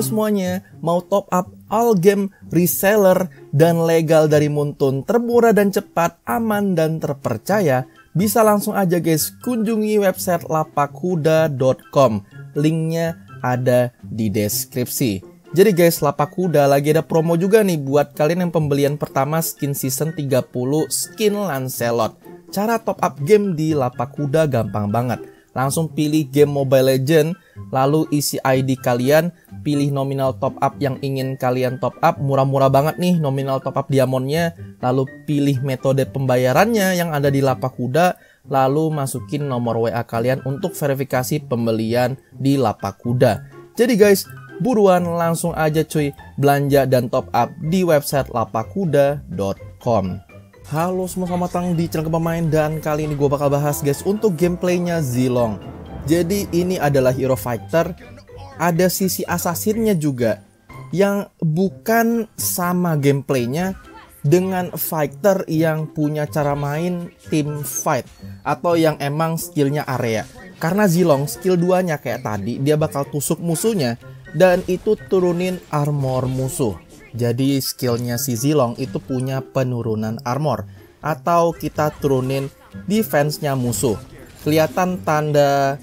Halo semuanya, mau top up all game reseller dan legal dari Muntun, termurah dan cepat, aman dan terpercaya? Bisa langsung aja guys kunjungi website lapakkuda.com. Linknya ada di deskripsi. Jadi guys, Lapakkuda lagi ada promo juga nih buat kalian yang pembelian pertama skin season 30 skin Lancelot. Cara top up game di Lapakkuda gampang banget. Langsung pilih game Mobile Legends, lalu isi ID kalian, pilih nominal top up yang ingin kalian top up, murah-murah banget nih nominal top up diamondnya, lalu pilih metode pembayarannya yang ada di Lapakkuda, lalu masukin nomor WA kalian untuk verifikasi pembelian di Lapakkuda. Jadi guys, buruan langsung aja cuy belanja dan top up di website lapakkuda.com. Halo semua, selamat datang di channel Pemain, dan kali ini gue bakal bahas guys untuk gameplaynya Zilong. Jadi ini adalah hero fighter, ada sisi assassinnya juga yang bukan sama gameplaynya dengan fighter yang punya cara main team fight atau yang emang skillnya area. Karena Zilong skill 2 nya kayak tadi, dia bakal tusuk musuhnya dan itu turunin armor musuh. Jadi skillnya si Zilong itu punya penurunan armor atau kita turunin defense-nya musuh. Kelihatan tanda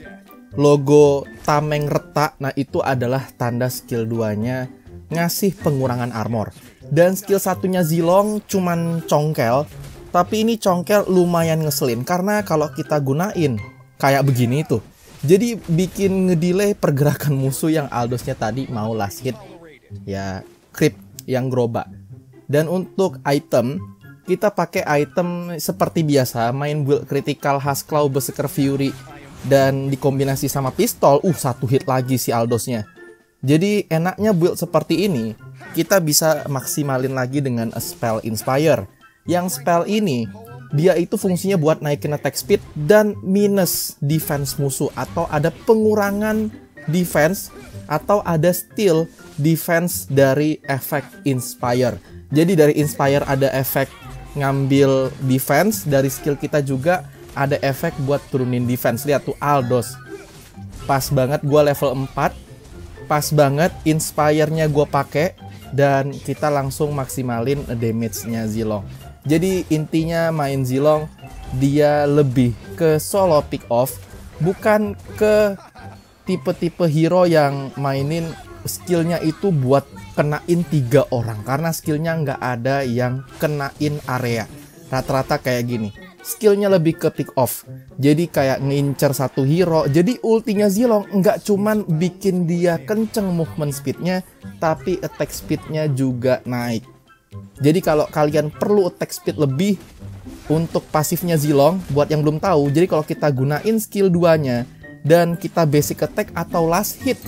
logo tameng retak, nah itu adalah tanda skill 2-nya ngasih pengurangan armor. Dan skill satunya Zilong cuman congkel, tapi ini congkel lumayan ngeselin karena kalau kita gunain kayak begini tuh, jadi bikin ngedelay pergerakan musuh yang Aldosnya tadi mau last hit ya creep yang gerobak. Dan untuk item, kita pakai item seperti biasa, main build critical Hasclaw Berserker Fury dan dikombinasi sama pistol, satu hit lagi si Aldosnya. Jadi enaknya build seperti ini, kita bisa maksimalin lagi dengan spell Inspire. Yang spell ini, dia itu fungsinya buat naikin attack speed dan minus defense musuh, atau ada pengurangan defense atau ada steal defense dari efek Inspire. Jadi dari Inspire ada efek ngambil defense, dari skill kita juga ada efek buat turunin defense. Lihat tuh Aldos, pas banget gue level 4, pas banget Inspire-nya gue pakai, dan kita langsung maksimalin damage-nya Zilong. Jadi intinya main Zilong, dia lebih ke solo pick off, bukan ke tipe-tipe hero yang mainin skillnya itu buat kenain 3 orang. Karena skillnya nggak ada yang kenain area. Rata-rata kayak gini, skillnya lebih ke pick off. Jadi kayak ngincer satu hero. Jadi ultinya Zilong nggak cuman bikin dia kenceng movement speednya, tapi attack speednya juga naik. Jadi kalau kalian perlu attack speed lebih untuk pasifnya Zilong, buat yang belum tahu, jadi kalau kita gunain skill 2-nya dan kita basic attack atau last hit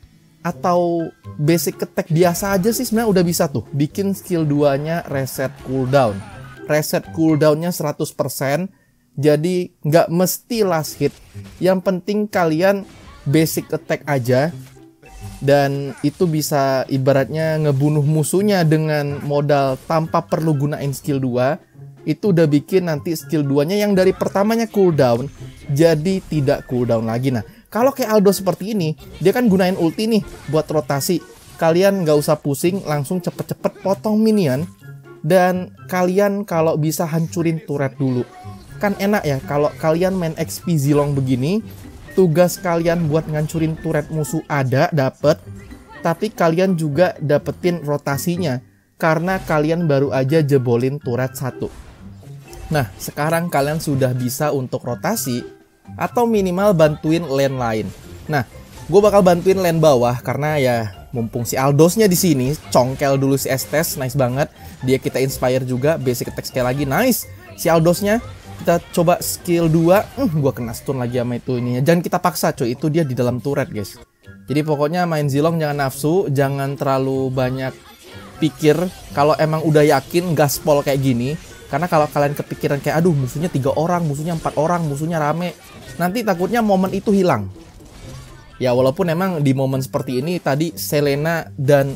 atau basic attack biasa aja sih sebenarnya udah bisa tuh bikin skill 2-nya reset cooldown. Reset cooldown-nya 100%, jadi nggak mesti last hit. Yang penting kalian basic attack aja, dan itu bisa ibaratnya ngebunuh musuhnya dengan modal tanpa perlu gunain skill 2. Itu udah bikin nanti skill 2-nya yang dari pertamanya cooldown jadi tidak cooldown lagi. Nah, kalau kayak Aldo seperti ini, dia kan gunain ulti nih buat rotasi. Kalian nggak usah pusing, langsung cepet-cepet potong minion. Dan kalian kalau bisa hancurin turret dulu. Kan enak ya kalau kalian main XP Zilong begini, tugas kalian buat ngancurin turret musuh ada, dapet. Tapi kalian juga dapetin rotasinya, karena kalian baru aja jebolin turret 1. Nah, sekarang kalian sudah bisa untuk rotasi atau minimal bantuin lane lain. Nah, gue bakal bantuin lane bawah karena ya mumpung si Aldosnya di sini, congkel dulu si Estes, nice banget. Dia kita inspire juga, basic attack sekali lagi, nice. Si Aldosnya kita coba skill 2, gue kena stun lagi sama itu ininya. Jangan kita paksa cuy, itu dia di dalam turret guys. Jadi pokoknya main Zilong jangan nafsu, jangan terlalu banyak pikir. Kalau emang udah yakin gaspol kayak gini, karena kalau kalian kepikiran kayak aduh musuhnya 3 orang, musuhnya 4 orang, musuhnya rame, nanti takutnya momen itu hilang. Ya walaupun emang di momen seperti ini tadi Selena dan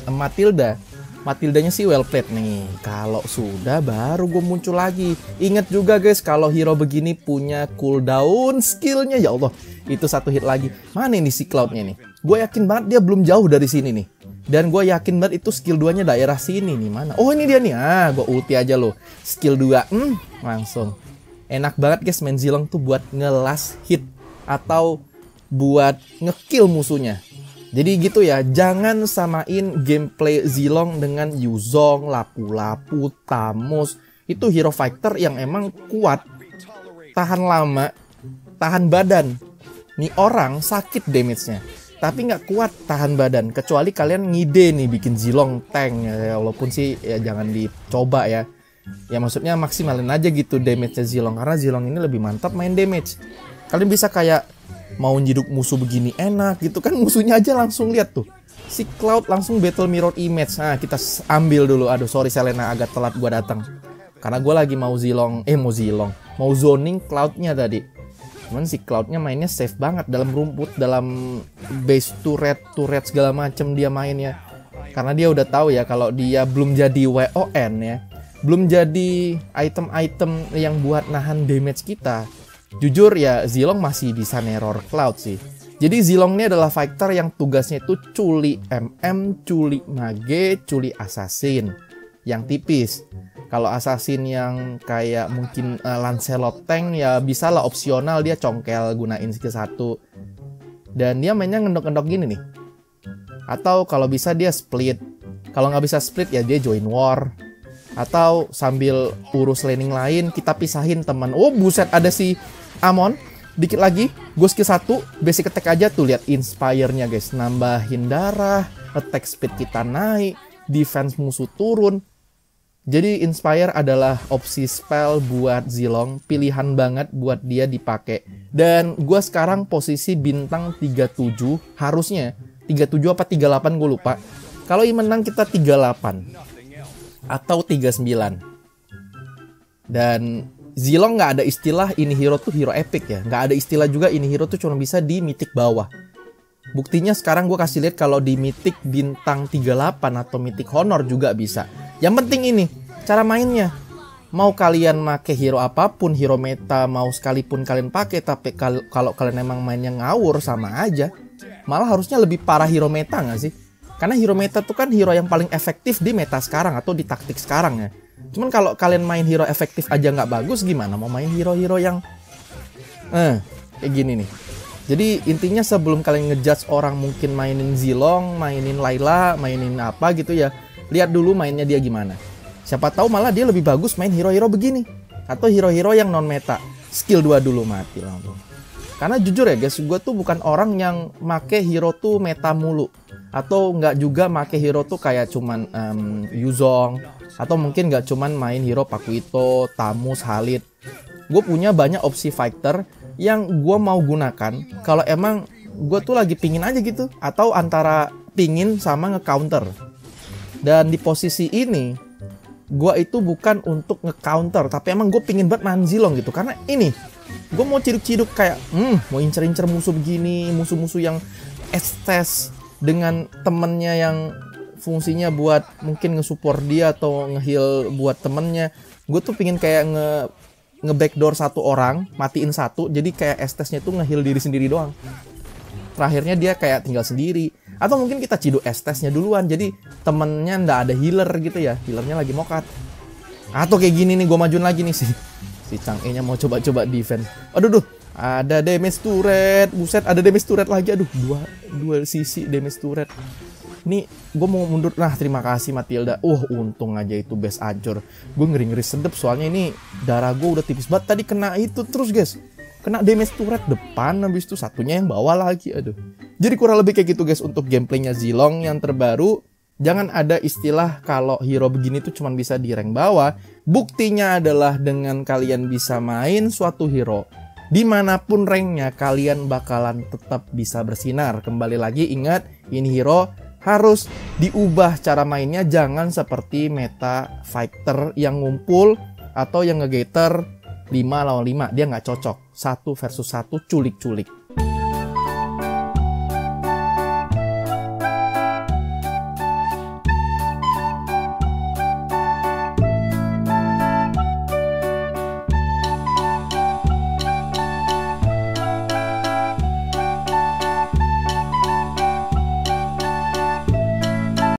Matildanya sih well played nih. Kalau sudah baru gue muncul lagi. Ingat juga guys, kalau hero begini punya cooldown skillnya, ya Allah, itu satu hit lagi. Mana nih si Cloudnya nih? Gue yakin banget dia belum jauh dari sini nih. Dan gue yakin banget itu skill 2-nya daerah sini nih. Mana? Oh ini dia nih. Gue ulti aja loh. Skill 2. Langsung. Enak banget guys main Zilong tuh buat nge-last hit. Atau buat nge-kill musuhnya. Jadi gitu ya. Jangan samain gameplay Zilong dengan Yuzong, Lapu-Lapu, Tamus. Itu hero fighter yang emang kuat. Tahan lama. Tahan badan. Nih orang sakit damage-nya. Tapi nggak kuat tahan badan, kecuali kalian ngide nih bikin Zilong tank ya, walaupun sih ya jangan dicoba ya. Ya maksudnya maksimalin aja gitu damage-nya Zilong, karena Zilong ini lebih mantap main damage. Kalian bisa kayak mau nyiduk musuh begini enak gitu kan, musuhnya aja langsung lihat tuh. Si Cloud langsung battle mirror image. Nah kita ambil dulu. Aduh sorry Selena, agak telat gua datang. Karena gue lagi mau mau zoning Cloud-nya tadi. Cuman si Cloud-nya mainnya safe banget dalam rumput, dalam base turret segala macem dia mainnya. Karena dia udah tahu ya kalau dia belum jadi WON ya, belum jadi item-item yang buat nahan damage kita. Jujur ya Zilong masih bisa neror Cloud sih. Jadi Zilong ini adalah fighter yang tugasnya itu culi MM, culi mage, culi assassin yang tipis. Kalau assassin yang kayak mungkin Lancelot tank ya bisa lah opsional, dia congkel gunain skill 1. Dan dia mainnya ngendok-ngendok gini nih. Atau kalau bisa dia split. Kalau nggak bisa split ya dia join war. Atau sambil urus laning lain kita pisahin teman. Oh buset ada si Amon. Dikit lagi gue skill 1 basic attack aja tuh, lihat inspire-nya guys. Nambahin darah, attack speed kita naik, defense musuh turun. Jadi Inspire adalah opsi spell buat Zilong, pilihan banget buat dia dipakai. Dan gue sekarang posisi bintang 37, harusnya 37 apa 38 gue lupa. Kalau menang kita 38 atau 39. Dan Zilong nggak ada istilah ini hero tuh hero epic ya, nggak ada istilah juga ini hero tuh cuma bisa di mythic bawah. Buktinya sekarang gue kasih lihat kalau di mythic bintang 38 atau mythic honor juga bisa. Yang penting ini cara mainnya. Mau kalian make hero apapun, hero meta mau sekalipun kalian pakai, tapi kalau kalian emang mainnya ngawur sama aja. Malah harusnya lebih parah hero meta nggak sih? Karena hero meta tuh kan hero yang paling efektif di meta sekarang atau di taktik sekarang ya. Cuman kalau kalian main hero efektif aja nggak bagus, gimana mau main hero-hero yang kayak gini nih. Jadi intinya sebelum kalian ngejudge orang mungkin mainin Zilong, mainin Layla, mainin apa gitu ya, lihat dulu mainnya dia gimana. Siapa tahu malah dia lebih bagus main hero-hero begini. Atau hero-hero yang non-meta. Skill 2 dulu mati langsung. Karena jujur ya guys, gue tuh bukan orang yang make hero tuh meta mulu. Atau nggak juga make hero tuh kayak cuman Yuzong. Atau mungkin nggak cuman main hero Pakuito, Tamus, Halid. Gue punya banyak opsi fighter yang gue mau gunakan kalau emang gue tuh lagi pingin aja gitu, atau antara pingin sama nge-counter. Dan di posisi ini gue itu bukan untuk nge-counter, tapi emang gue pingin banget main Zilong gitu. Karena ini gue mau ciduk-ciduk kayak mau incer-incer musuh begini, musuh-musuh yang estes dengan temennya yang fungsinya buat mungkin nge-support dia atau nge-heal buat temennya. Gue tuh pingin kayak nge-backdoor satu orang, matiin satu, jadi kayak estesnya tuh nge-heal diri sendiri doang. Terakhirnya dia kayak tinggal sendiri. Atau mungkin kita ciduk estesnya duluan, jadi temennya ndak ada healer gitu ya, healernya lagi mokat. Atau kayak gini nih, gue majuin lagi nih si Chang'e nya mau coba-coba defense. Aduh, ada damage turret, buset ada damage turret lagi, aduh dua sisi damage turret. Nih gue mau mundur. Nah terima kasih Matilda. Untung aja itu base ancur. Gue ngeri-ngeri sedep soalnya ini darah gue udah tipis banget. Tadi kena itu terus guys, kena damage turret depan, habis itu satunya yang bawah lagi. Aduh. Jadi kurang lebih kayak gitu guys untuk gameplaynya Zilong yang terbaru. Jangan ada istilah kalau hero begini tuh cuma bisa di rank bawah. Buktinya adalah dengan kalian bisa main suatu hero dimanapun ranknya, kalian bakalan tetap bisa bersinar. Kembali lagi ingat, ini hero harus diubah cara mainnya, jangan seperti meta fighter yang ngumpul atau yang nge-gator 5 lawan 5. Dia nggak cocok, 1 versus 1 culik-culik.